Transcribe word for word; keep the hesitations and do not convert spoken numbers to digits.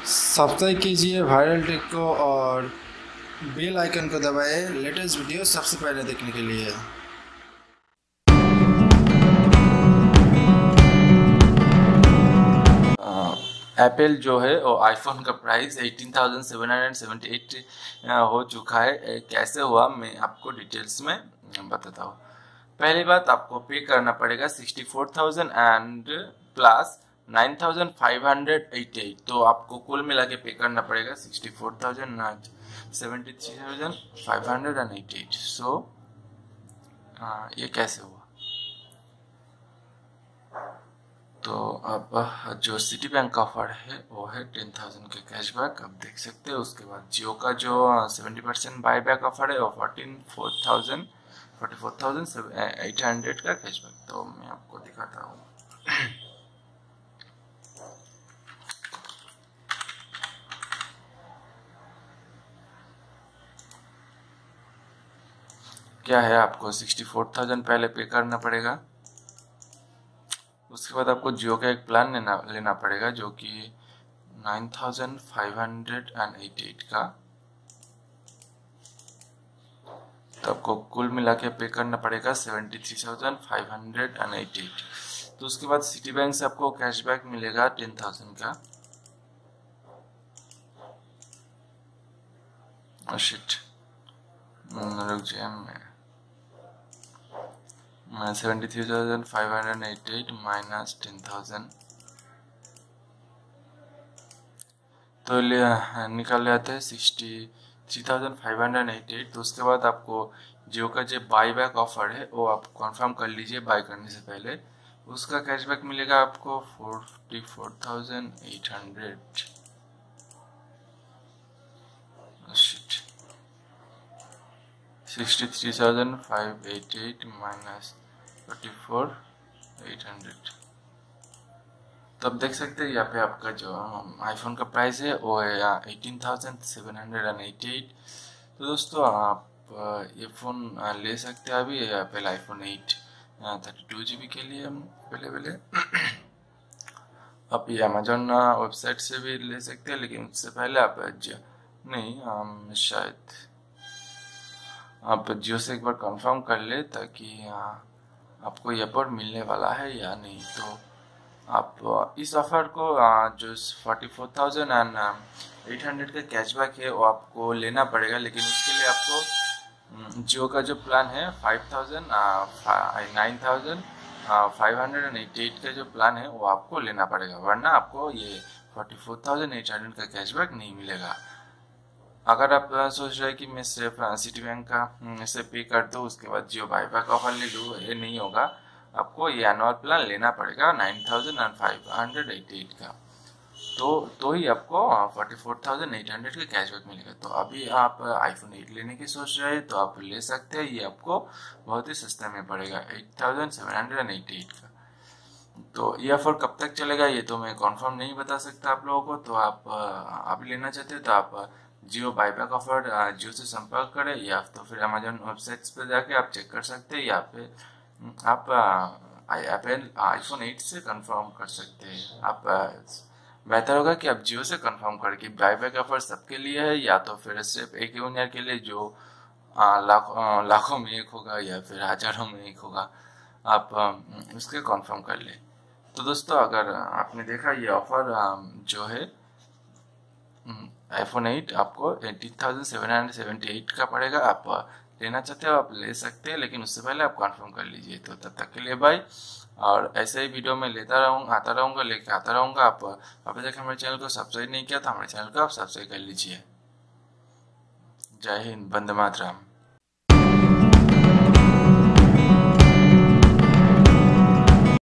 Subscribe कीजिए viral take को और बेल आइकन को दबाएं लेटेस्ट वीडियो सबसे पहले देखने के लिए। एप्पल जो है वो आईफोन का प्राइस अठारह हज़ार सात सौ अठहत्तर हो चुका है। कैसे हुआ मैं आपको डिटेल्स में बताता हूँ। पहली बात, आपको पे करना पड़ेगा sixty four thousand and plus nine thousand five hundred eighty eight. तो आपको कुल मिला के पे करना पड़ेगा sixty four thousand seventy three thousand five hundred and eighty eight. So ये कैसे हुआ? तो अब जो सिटी बैंक का ऑफर है वो है टेन थाउजेंड के कैशबैक, आप देख सकते हैं। उसके बाद जियो का जो seventy percent buy back offer है वो fourteen four thousand forty four thousand eight hundred का कैशबैक। तो मैं आपको दिखाता हूँ। क्या है, आपको सिक्सटी फोर थाउजेंड पहले पे करना पड़ेगा। उसके बाद आपको जियो का एक प्लान लेना लेना पड़ेगा जो कि nine thousand five hundred eighty eight का। तो आपको कुल मिला के पे करना पड़ेगा seventy three thousand five hundred eighty eight. तो उसके बाद सिटी बैंक से आपको कैशबैक मिलेगा टेन थाउजेंड का। शिट, रुक जाए, मैं seventy three thousand five hundred eighty eight minus ten thousand तो ले निकाल ले आते हैं sixty three thousand five hundred eighty eight. तो उसके बाद आपको जियो का जो बाई बैक ऑफर है वो आप कंफर्म कर लीजिए बाई करने से पहले। उसका कैशबैक मिलेगा आपको forty four thousand eight hundred. Sixty three thousand five eighty eight minus forty four eight hundred. तो आप देख सकते हैं यहाँ पे आपका जो आईफोन का प्राइस है वो है eighteen thousand seven hundred and eighty eight. तो दोस्तों आप ये फ़ोन ले सकते हैं अभी Apple iPhone eight thirty two G B के लिए अवेलेबल है। आप ये अमेजोन वेबसाइट से भी ले सकते हैं, लेकिन उससे पहले आप नहीं हम शायद आप जियो से एक बार कंफर्म कर ले ताकि आपको ये पर मिलने वाला है या नहीं। तो आप इस ऑफर को जो forty four thousand and eight hundred का कैशबैक है वो आपको लेना पड़ेगा, लेकिन उसके लिए आपको जियो का जो प्लान है five thousand nine thousand five hundred and eighty eight का जो प्लान है वो आपको लेना पड़ेगा, वरना आपको ये forty four thousand eight hundred का कैशबैक नहीं मिलेगा। अगर आप सोच रहे हैं कि मैं सिर्फ सिटी बैंक का से पे कर दूँ उसके बाद जियो बाई बैक ऑफर ले लूँ, ये नहीं होगा। आपको ये एनुअल प्लान लेना पड़ेगा nine thousand and five hundred eighty eight का। तो तो ही आपको forty four thousand eight hundred का कैशबैक मिलेगा। तो अभी आप आईफोन एट लेने की सोच रहे हैं तो आप ले सकते हैं, ये आपको बहुत ही सस्ते में पड़ेगा eight thousand seven hundred and eighty eight का। तो ये ऑफर कब तक चलेगा ये तो मैं कंफर्म नहीं बता सकता आप लोगों को। तो आप अभी लेना चाहते हैं तो आप जियो बाईबैक ऑफर जियो से संपर्क करें, या तो फिर अमेजोन वेबसाइट्स पे जाके आप चेक कर सकते हैं, या फिर आप एप्पल आईफोन एट से कंफर्म कर सकते हैं। आप बेहतर होगा कि आप जियो से कंफर्म करें कि बाईबैक ऑफर सबके लिए है या तो फिर सिर्फ एक यूनियर के लिए जो लाखों लाखों में एक होगा या फिर हजारों में एक होगा, आप उसके कंफर्म कर ले। तो दोस्तों, अगर आपने देखा ये ऑफर जो है आईफोन एट आपको eighteen thousand seven hundred seventy eight का पड़ेगा। आप लेना चाहते हो आप ले सकते हैं, लेकिन उससे पहले आप कंफर्म कर लीजिए। तो तब तक के लिए बाय, और ऐसे ही वीडियो में लेता रहूँगा आता रहूँगा लेके आता रहूँगा। आप अभी तक हमारे चैनल को सब्सक्राइब नहीं किया तो हमारे चैनल को आप सब्सक्राइब कर लीजिए। जय हिंद, वंदे मातरम।